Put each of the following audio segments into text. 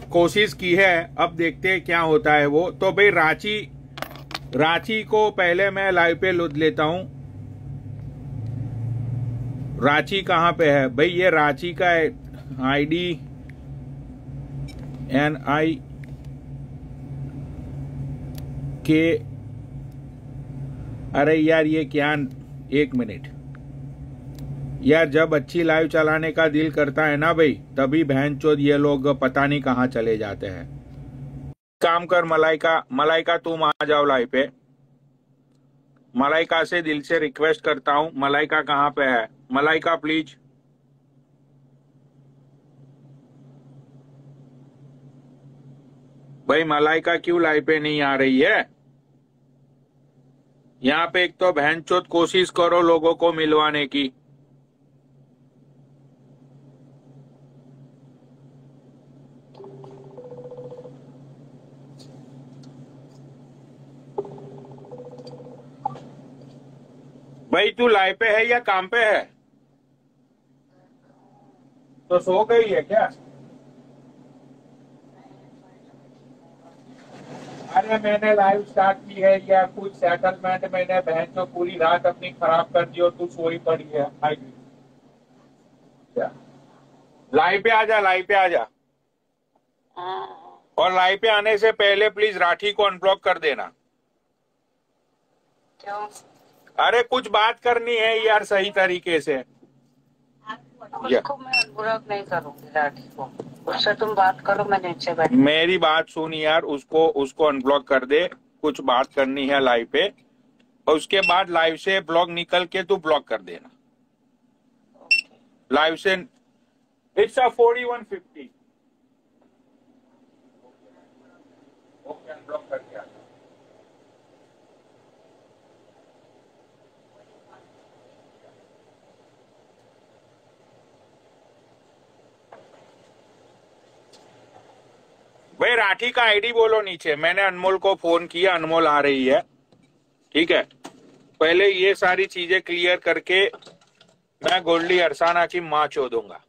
कोशिश की है, अब देखते हैं क्या होता है वो। तो भाई रांची को पहले मैं लाइव पे लेता हूं। रांची कहाँ पे है भाई? ये रांची का IDNI के, अरे यार ये क्या, एक मिनट यार, जब अच्छी लाइव चलाने का दिल करता है ना भाई, तभी बहनचोद ये लोग पता नहीं कहाँ चले जाते हैं। काम कर मलाइका तुम आ जाओ लाइव पे। मलाइका से दिल से रिक्वेस्ट करता हूँ, मलाइका कहाँ पे है? मलाइका प्लीज। भाई मलाइका क्यों लाइव पे नहीं आ रही है? यहाँ पे एक तो बहनचोद कोशिश करो लोगों को मिलवाने की। भाई तू लाइव पे है या काम पे है? तो सो गई है क्या? अरे मैंने लाइव स्टार्ट की है या कुछ सेटलमेंट, मैंने बहन जो पूरी रात अपनी खराब कर दी और तू सोई पड़ी है। लाइव पे आजा, लाइव पे आजा। और लाइव पे आने से पहले प्लीज राठी को अनब्लॉक कर देना। क्यों? अरे कुछ बात करनी है यार सही तरीके से। उसको मैं अनब्लॉक नहीं करूंगी राठी को, उससे तुम बात करो, मैं नीचे बैठ। मेरी बात सुन यार, उसको अनब्लॉक कर दे, कुछ बात करनी है लाइव पे, और उसके बाद लाइव से ब्लॉक निकल के तू ब्लॉक कर देना लाइव से। इट्स 4150। ओके अनब्लॉक करके आ। भाई राठी का आईडी बोलो नीचे। मैंने अनमोल को फोन किया, अनमोल आ रही है, ठीक है। पहले ये सारी चीजें क्लियर करके मैं गोल्डी अरसाना की मां चोदूंगा।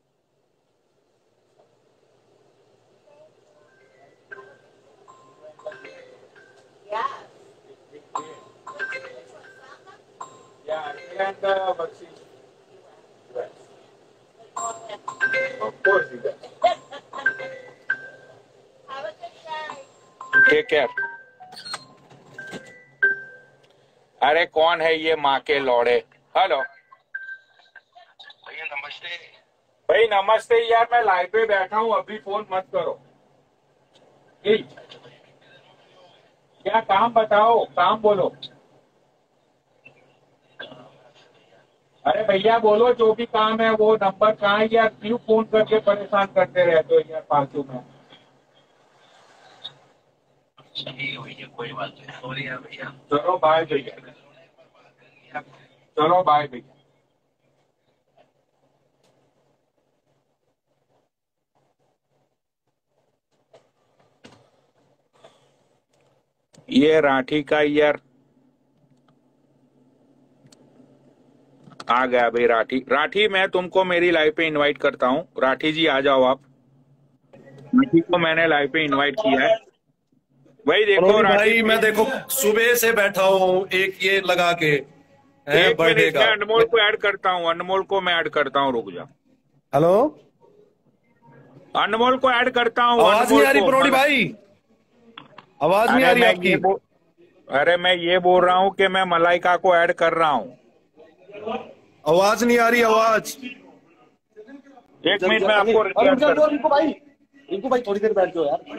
Take care. अरे कौन है ये माँ के लौड़े? हेलो भैया नमस्ते। भाई नमस्ते यार, मैं लाइव पे बैठा हूँ, अभी फोन मत करो। क्या काम बताओ, काम बोलो। अरे भैया बोलो, जो भी काम है वो। नंबर कहाँ है यार? क्यों फोन करके परेशान करते रहते हो यार फालतू में? भैया कोई बात नहीं, सॉरी यार भैया। चलो बाय भैया, चलो बाय भैया। ये राठी का यार आ गया भाई। राठी मैं तुमको मेरी लाइव पे इनवाइट करता हूँ। राठी जी आ जाओ आप। राठी को मैंने लाइव पे इनवाइट किया है भाई। देखो राठी भाई मैं देखो सुबह से बैठा हूँ एक ये लगा के एक बर्थडे मिनट, का। मैं अनमोल को ऐड करता हूँ, अनमोल को मैं ऐड करता हूँ, रुक जा। हेलो, अनमोल को ऐड करता हूँ। आवाज नहीं आ रही परोड़ी भाई, आवाज नहीं आ रही आपकी। अरे मैं ये बोल रहा हूँ कि मैं मलाइका को ऐड कर रहा हूँ। आवाज नहीं आ रही, आवाज। एक मिनट में आपको रिक्वेस्ट कर। रिंकू भाई थोड़ी देर बैठ जाओ यार।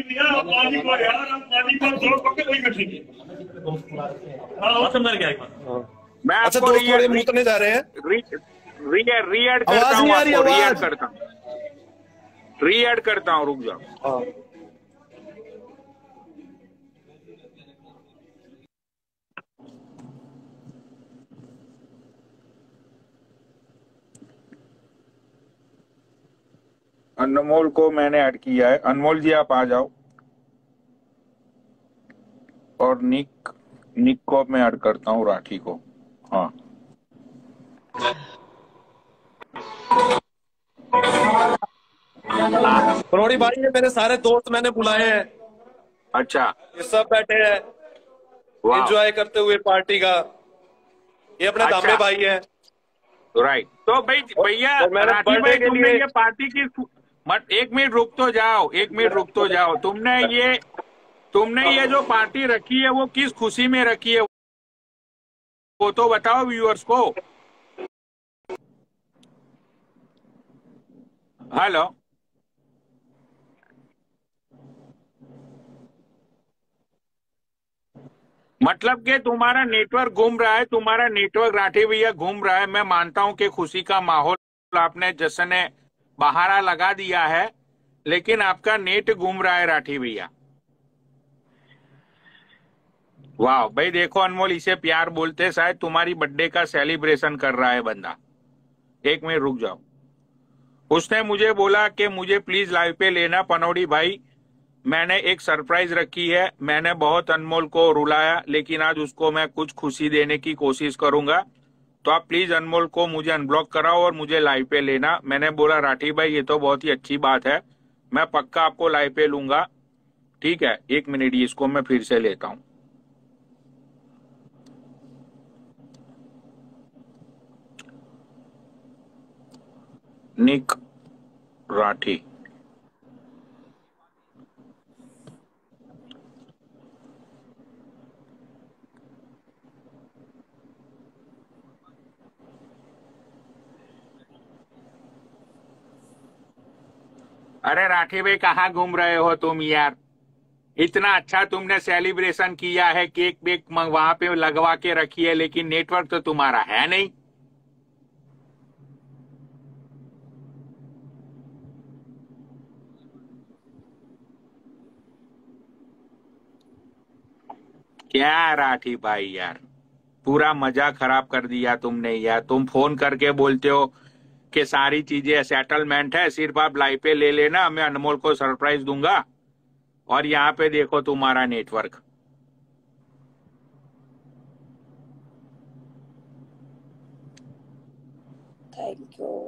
मैं अच्छा आपको दोस्त थोड़े मुतने जा रहे हैं। री-ऐड करता हूँ आपको, री-ऐड करता हूँ, री-ऐड करता हूँ, रुक जाओ। अनमोल को मैंने ऐड किया है। अनमोल जी आप आ जाओ। और निक को मैं ऐड करता हूँ, राठी को। हाँ पनौड़ी भाई ये मेरे सारे दोस्त मैंने बुलाए हैं, अच्छा, ये सब बैठे हैं वाह, एंजॉय करते हुए पार्टी का। ये अपने अच्छा, दामड़े भाई हैं। राइट। तो भाई भैया और मैंने राठी बर्थडे भाई, के तुमने लिए ये पार्टी की मत, एक मिनट रुक तो जाओ, एक मिनट रुक तो जाओ। तुमने ये जो पार्टी रखी है वो किस खुशी में रखी है, वो तो बताओ व्यूअर्स को। हेलो, मतलब कि तुम्हारा नेटवर्क घूम रहा है, तुम्हारा नेटवर्क राठी भैया घूम रहा है। मैं मानता हूं कि खुशी का माहौल आपने जश्न बहारा लगा दिया है, लेकिन आपका नेट घूम रहा है राठी भैया। वाह भाई, देखो अनमोल, इसे प्यार बोलते हैं। शायद तुम्हारी बर्थडे का सेलिब्रेशन कर रहा है बंदा। एक मिनट रुक जाओ। उसने मुझे बोला कि मुझे प्लीज लाइव पे लेना पनौड़ी भाई, मैंने एक सरप्राइज रखी है। मैंने बहुत अनमोल को रुलाया, लेकिन आज उसको मैं कुछ खुशी देने की कोशिश करूंगा। तो आप प्लीज अनमोल को मुझे अनब्लॉक कराओ और मुझे लाइव पे लेना। मैंने बोला राठी भाई ये तो बहुत ही अच्छी बात है, मैं पक्का आपको लाइव पे लूंगा। ठीक है, एक मिनट, इसको मैं फिर से लेता हूं। निक राठी, अरे राठी भाई कहाँ घूम रहे हो तुम यार? इतना अच्छा तुमने सेलिब्रेशन किया है, केक वेक वहां पे लगवा के रखी है, लेकिन नेटवर्क तो तुम्हारा है नहीं। क्या राठी भाई यार, पूरा मजा खराब कर दिया तुमने यार। तुम फोन करके बोलते हो कि सारी चीजें सेटलमेंट है, सिर्फ आप लाइव पे ले लेना, मैं अनमोल को सरप्राइज दूंगा। और यहाँ पे देखो तुम्हारा नेटवर्क। Thank you.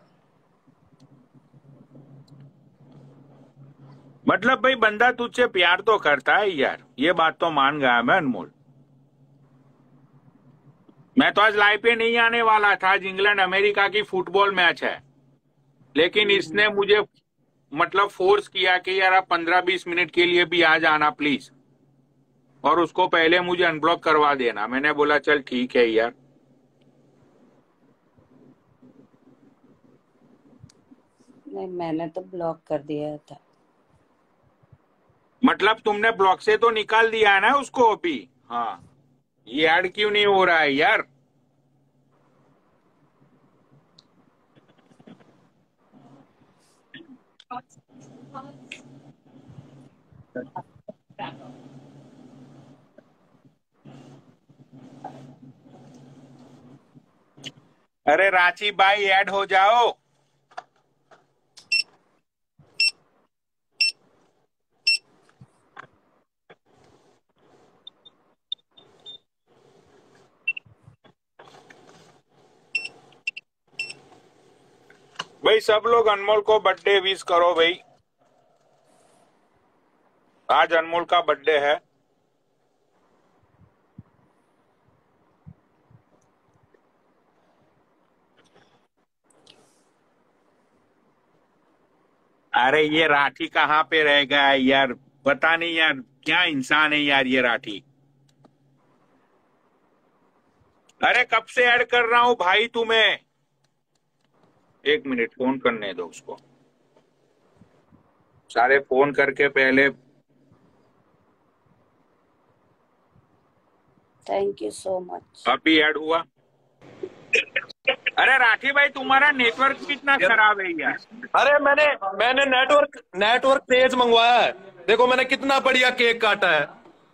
मतलब भाई बंदा तुझसे प्यार तो करता है यार, ये बात तो मान गया मैं अनमोल। मैं तो आज लाइव पे नहीं आने वाला था, आज इंग्लैंड अमेरिका की फुटबॉल मैच है, लेकिन इसने मुझे मतलब फोर्स किया कि यार आप 15-20 मिनट के लिए भी आ जाना प्लीज, और उसको पहले मुझे अनब्लॉक करवा देना। मैंने बोला चल ठीक है यार। नहीं, मैंने तो ब्लॉक कर दिया था। मतलब तुमने ब्लॉक से तो निकाल दिया है ना उसको अभी? हाँ, ये ऐड क्यों नहीं हो रहा है यार? अरे रांची भाई ऐड हो जाओ। भाई सब लोग अनमोल को बर्थडे विश करो भाई, आज अनमोल का बर्थडे है। अरे ये राठी कहाँ पे रह गया है यार, पता नहीं यार, क्या इंसान है यार ये राठी। अरे कब से ऐड कर रहा हूं भाई तुम्हें, एक मिनट फोन करने दो उसको। सारे फोन करके पहले। Thank you so much. अभी ऐड हुआ। अरे राठी भाई तुम्हारा नेटवर्क भी इतना खराब है यार। अरे मैंने नेटवर्क तेज मंगवाया है। देखो मैंने कितना बढ़िया केक काटा है।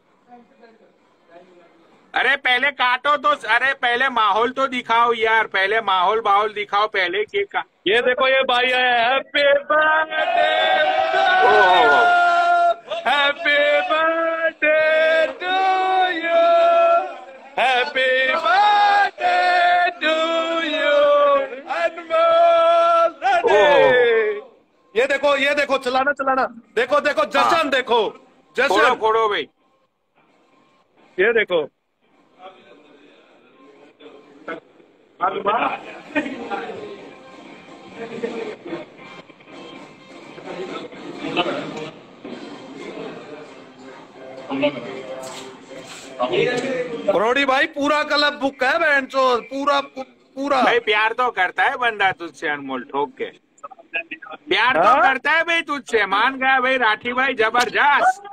अरे पहले काटो तो, अरे पहले माहौल तो दिखाओ यार, पहले माहौल दिखाओ पहले केक का। ये देखो ये भाई है, happy birthday, happy birthday to you, happy birthday to you Anmol. ये ये देखो चलाना चलाना, देखो देखो जशन, देखो जशन, फोड़ो भाई, ये देखो। करोड़ी भाई पूरा क्लब बुक है बहन चो, पूरा भाई प्यार तो करता है बंदा तुझसे अनमोल, ठोक के प्यार तो करता है भाई तुझसे, मान गया भाई राठी भाई, जबरदस्त।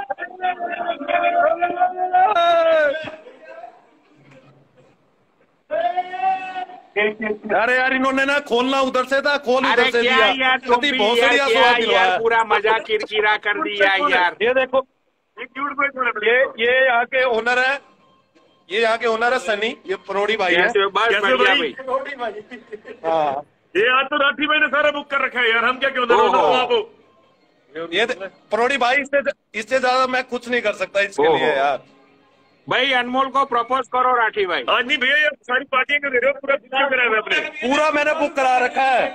अरे यार इन्होंने ना खोलना उधर से था, खोल उधर से क्या दिया यार, तुम भी यार पूरा मजा किरकिरा कर दिया यार। ये देखो, ये यहाँ के ओनर है, ये यहाँ के ओनर है सनी, ये करोड़ी भाई है। बस बढ़िया भाई। हाँ ये आज तो राठी भाई ने सारा बुक कर रखा है यार, हम क्या क्यों दे आपको। ये करोड़ी भाई, इससे ज्यादा मैं कुछ नहीं कर सकता इसके लिए यार। भाई अनमोल को प्रपोज करो राठी भाई। आज नहीं भैया, यार सारी पार्टियां क्यों दे रहे हो, पूरा बुक कराया है आपने। पूरा मैंने बुक करा रखा है,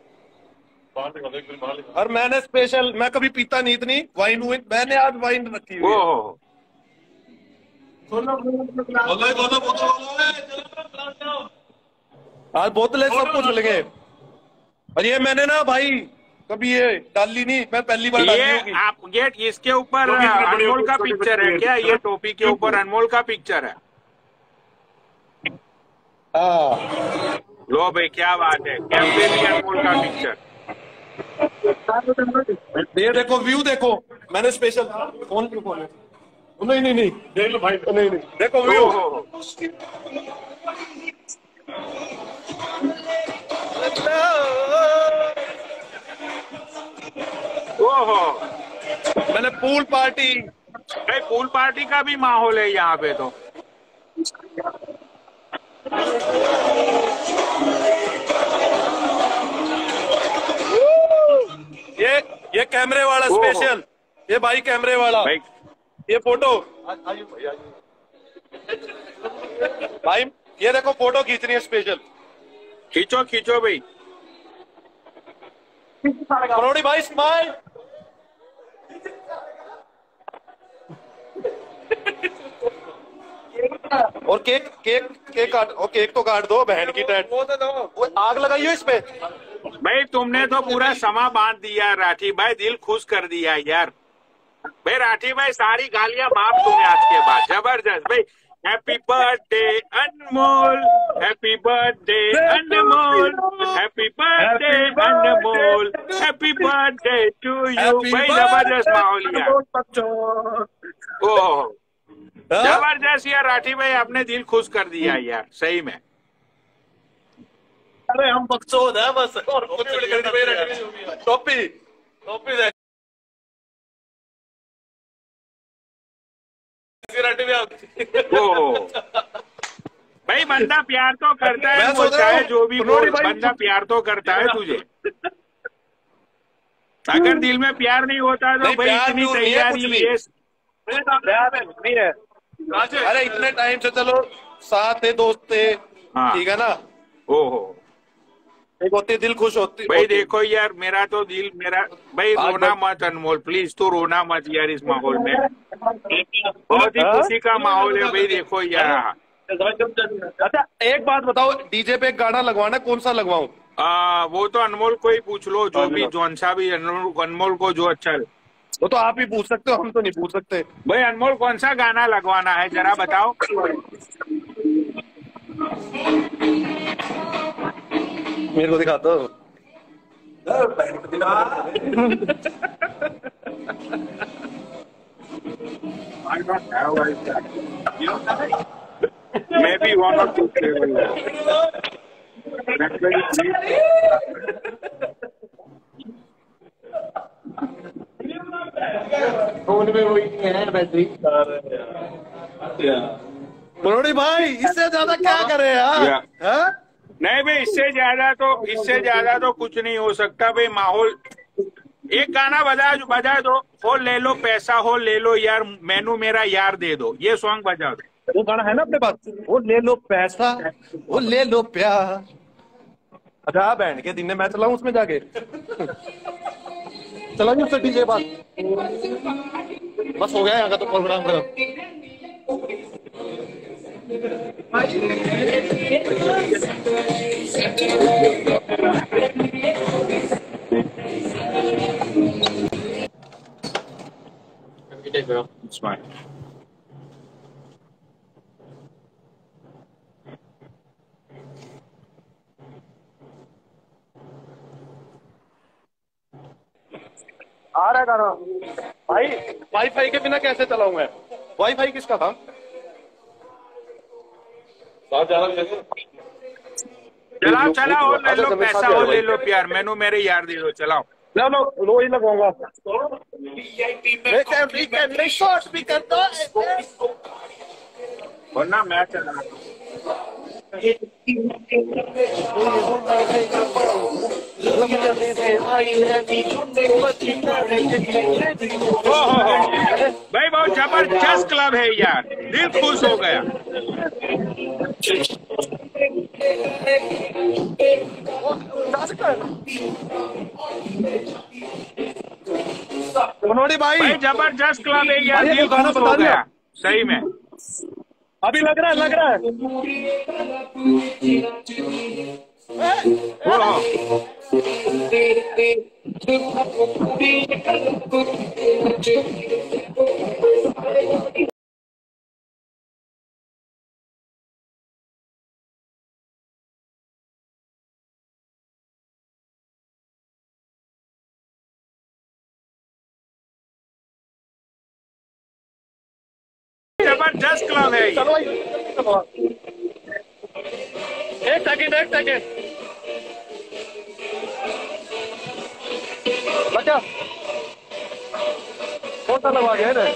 और मैंने स्पेशल, मैं कभी पीता नहीं इतनी वाइन, मैंने आज वाइन रखी हुई है। आज बोतलें सब कुछ मिलेंगे। और ये मैंने ना भाई कभी ये डाली नहीं, मैं पहली बार डाली होगी। आप ये इसके ऊपर अनमोल का पिक्चर है क्या? ये टोपी के ऊपर अनमोल का पिक्चर है। लो भाई क्या बात है, कैमरे भी अनमोल का पिक्चर। ये देखो व्यू देखो, मैंने स्पेशल फोन पे खोले। नहीं देख लो भाई, नहीं देखो व्यू। ओहो, मैंने पूल पार्टी, भाई पूल पार्टी का भी माहौल है यहाँ पे तो। ये कैमरे वाला स्पेशल, ये भाई कैमरे वाला भाई, ये फोटो भाई, ये देखो फोटो खींचनी है स्पेशल। खींचो भाई। करोड़ी भाई स्माइल। और केक काट, और केक तो काट दो बहन की टैट, वो आग लगाइयो इस पे। भाई तुमने तो पूरा समा बांध दिया राठी भाई, दिल खुश कर दिया यार। भाई राठी भाई सारी गालियां माफ तुम्हें आज के बाद, जबरदस्त भाई। Happy birthday Anmol, happy birthday Anmol, happy birthday Anmol, happy birthday to you. भाई जबरदस्त माहौल यार। ओह जबरदस्त यार राठी भाई, आपने दिल खुश कर दिया यार सही में। अरे हम बकचोद है बस, और टोपी दे। भाई बंदा प्यार तो करता है, वो चाहे जो भी बोल, बंदा प्यार तो करता है तुझे। अगर दिल में प्यार नहीं होता तो भाई इतनी तैयारी नहीं है। अरे इतने टाइम से चलो साथ थे, दोस्त थे, ठीक है ना। ओहो एक होती दिल खुश होती भाई। देखो यार मेरा तो दिल, मेरा भाई रोना मत अनमोल, प्लीज तू रोना मत यार इस माहौल में। बहुत ही खुशी का माहौल है भाई। देखो यार, अच्छा एक बात बताओ, डीजे पे एक गाना लगवाना, कौन सा लगवाऊं? वो तो अनमोल को ही पूछ लो, जो भी जौन सा भी अनमोल को जो अच्छा है वो तो आप ही पूछ सकते हो, हम तो नहीं पूछ सकते। भाई अनमोल कौन सा गाना लगवाना है जरा बताओ। मेरे को दिखा दो। मैं भी वन और टू करोड़ी भाई इससे ज्यादा क्या करे यार? नहीं भाई, इससे ज्यादा तो कुछ नहीं हो सकता भाई। माहौल, एक गाना बजा दो। हो ले लो पैसा, हो ले लो यार, मैनू मेरा यार दे दो, ये सॉन्ग बजा दो। वो गाना है ना अपने पास, वो ले लो पैसा, वो ले लो प्यार। अच्छा बैंड के दिन मैं चलाऊं उसमें जाके। चलाइए उससे डीजे बात, बस हो गया यहाँ का तो प्रोग्राम खत्म। It's fine. आ रहा है गाना भाई, वाईफाई के बिना कैसे चलाऊं मैं? वाईफाई किसका था? चलाओ चलाओ, ले लो पैसा और ले लो प्यार, मैनू मेरे यार दे दो, चलाओ। लो ही लगवाऊंगा। वरना मैं चला। भाई बहुत जबरदस्त क्लब है यार, दिल खुश हो गया। भाई जबरदस्त क्लब है यार, दिल खुश हो गया सही में। अभी लग रहा है, लग रहा है। जबरदस्त क्लब है। चलो एक सेकेंड बच्चा फोटो लगवा गया ना।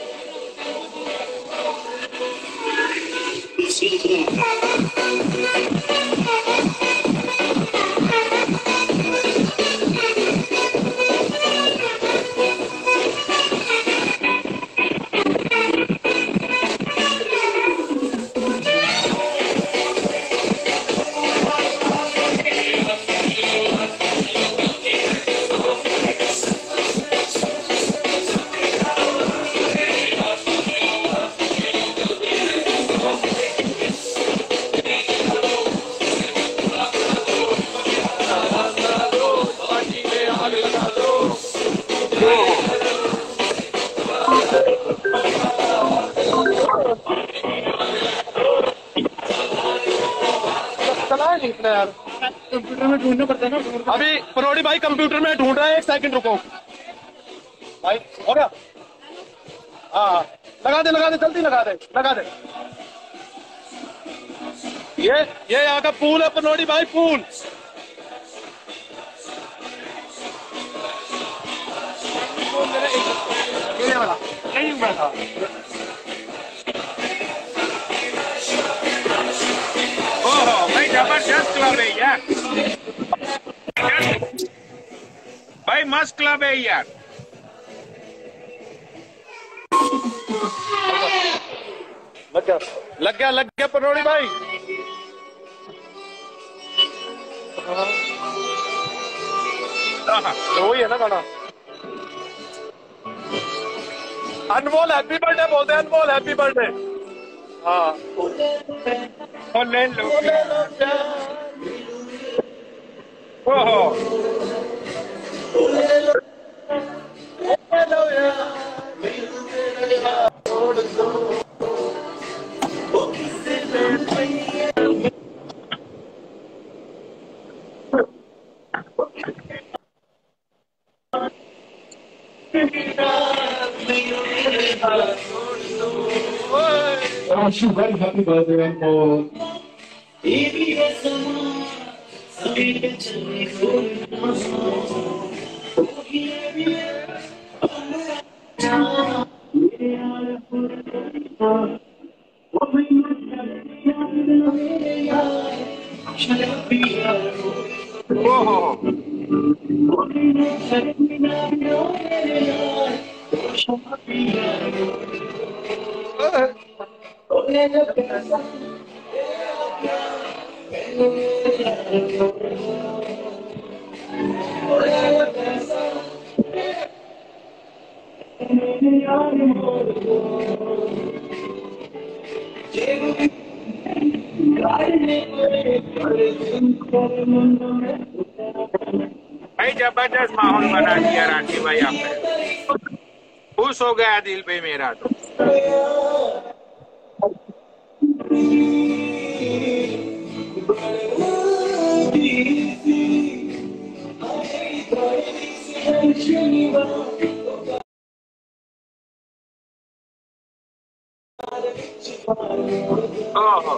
कंप्यूटर में ढूंढना पड़ता है ना। अभी परोड़ी भाई कंप्यूटर में ढूंढ रहा है, 1 सेकंड रुको भाई। हो गया? हाँ लगा दे जल्दी लगा दे। ये यहाँ का पूल है परोड़ी भाई, पूल। भाई जबरदस्त क्लब है यार, भाई मस्त क्लब है यार। लग गया परोड़ी भाई। वही है ना गाना। अनमोल हैप्पी बर्थडे बोलते हैं, अनमोल हैप्पी बर्थडे। हाँ ले लो ओहो I wish you very happy birthday, Anmol. भाई जबरदस्त माहौल बना दिया राठी भाई आपने, खुश हो गया दिल पे मेरा तो। ओहो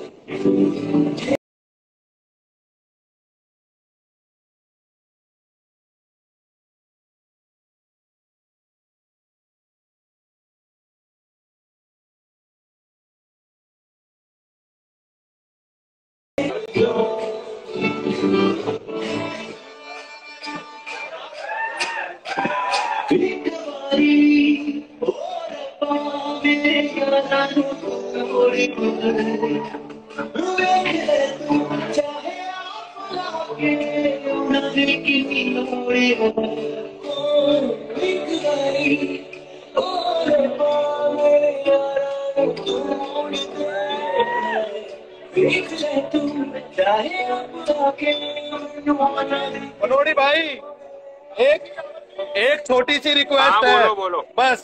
मनोड़ी भाई, एक एक छोटी सी रिक्वेस्ट हाँ, है, बोलो बोलो। बस।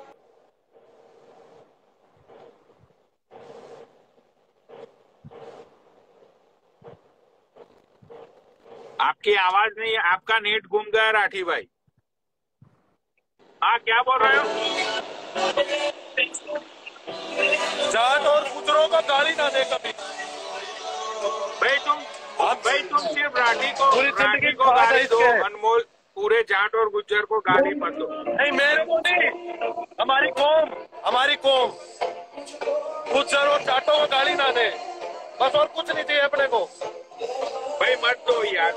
आपकी आवाज नहीं, आपका नेट घूम गया राठी भाई। हाँ क्या बोल रहे हो? जाट और गुजरों को गाली ना दे कभी। भाई तुम सिर्फ राठी को पूरी जिंदगी गाली दो, इसके। अनमोल पूरे जाट और गुज्जर को गाली मत दो। नहीं, मेरे को नहीं, हमारी कौम गुजर और जाटों को गाली ना दे, बस, और कुछ नहीं चाहिए अपने को। भाई मत दो यार।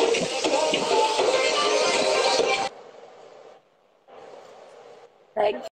Thank